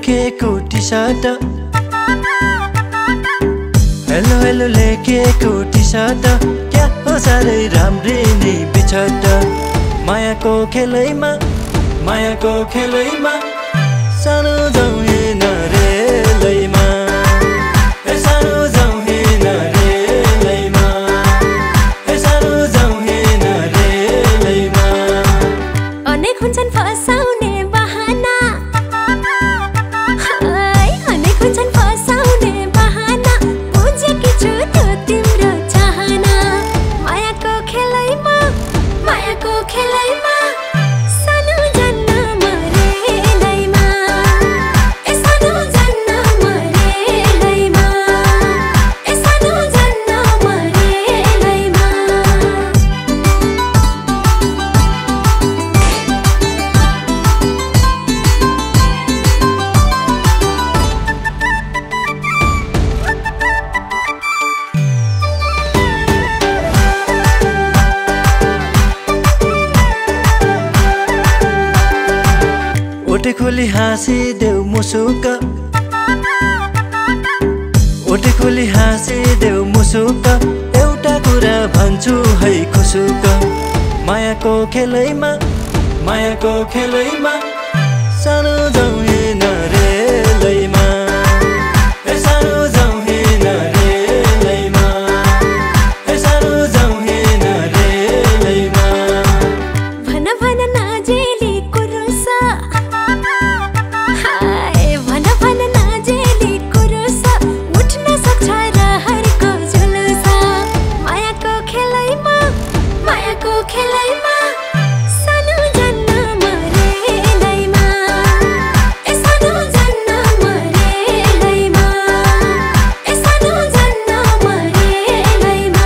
लेखेको T shirt hello hello लेखेको T shirt क्या हो साह्रै राम्रै नि बिछट मायाको खेलैमा मायाको खेलैमा सानो जाउँ हेन रेलैमा ए सानो जाउँ हेन रेलैमा ए सानो जाउँ हेन रेलैमा अनेक हुन्छन् फसाउने बहाना अनेक हुन्छन् फसाउने बहाना बुझेकी छु त्यो तिम्रो चाहना मायाको खेलैमा सानो जन्म रेलैमा ए सानो जन्म रेलैमा ए सानो जन्म रेलैमा ओटे खोली हाँसिदेऊ मुसुक ओटे खोली हाँसिदेऊ मुसुक एउटा कुरा भन्छु है खुसुक मायाको खेलैमा सानो जाउँ हेन रेलैमा ए सानो जाउँ हेन रेलैमा ए सानो जाउँ हेन रेलैमा भन भन नाजेली कुरुसा भन भन नाजेली कुरुसा उठ्न सक्छ रहरको जुलुसा मायाको खेलैमा सानो जन्म रेलैमा ए सानो जन्म रेलैमा ए सानो जन्म रेलैमा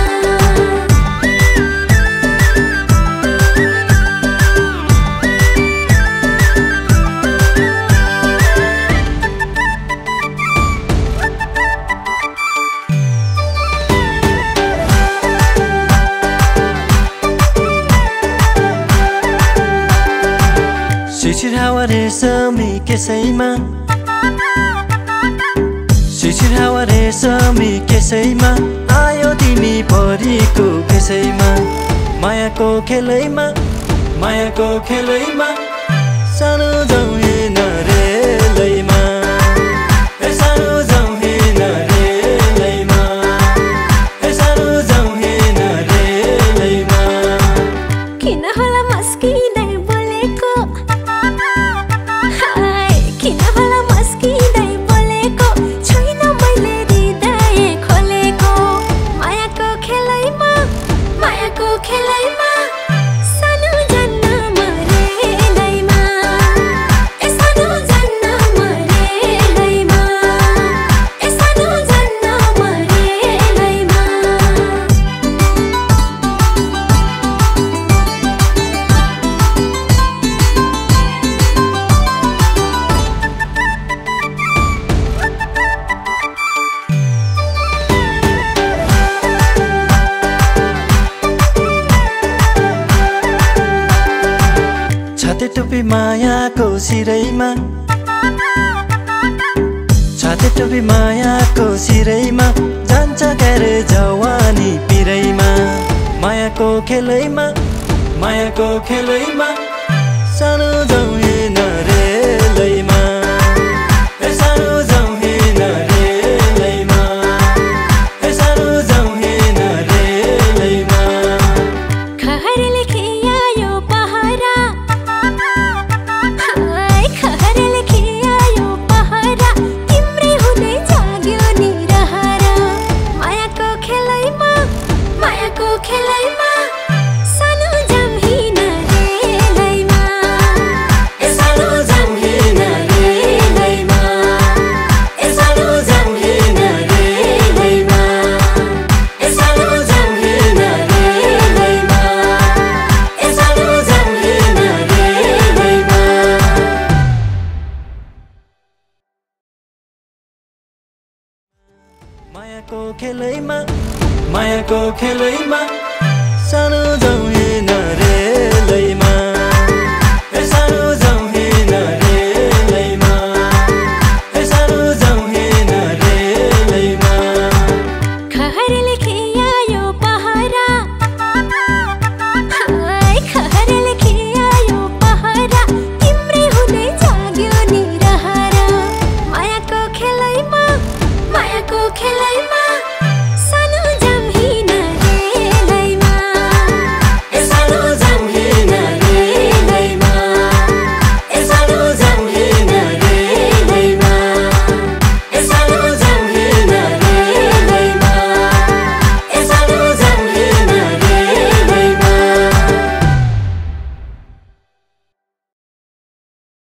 शिशिर हावा रेशमी केसैमा शिशिर हावा रेशमी केसैमा आयो तिमी परीको केसैमा मायाको खेलैमा सानो जाउँ हेन रेलैमा ए सानो जाउँ हेन रेलैमा ए सानो जाउँ हेन रेलैमा किन होला मस्किँदै बोलेको किन होला मस्किँदै बोलेको छैन मैले हृदय खोलेको मायाको खेलैमा सानो जन्म रेलैमा ए सानो जन्म रेलैमा ए सानो जन्म रेलैमा छाते टोपी मायाको सिरैमा छाते टोपी मायाको सिरैमा जान्छ क्यारे जवानी पिरैमा मायाको खेलैमा सानो जाउँ हेन रेलैमा ए सानो जाउँ हेन रेलैमा ए सानो जाउँ हेन रेलैमा खहरले खियायो पहरा खहरले खियायो पहरा तिम्रै हुँदै जाग्यो नि रहरा मायाको खेलैमा सानो जाउँ हेन रेलैमा ए सानो जाउँ हेन रेलैमा ए सानो जाउँ हेन रेलैमा ए सानो जाउँ हेन रेलैमा ए सानो जाउँ हेन रेलैमा मायाको खेलैमा सानो जाउँ हेन रे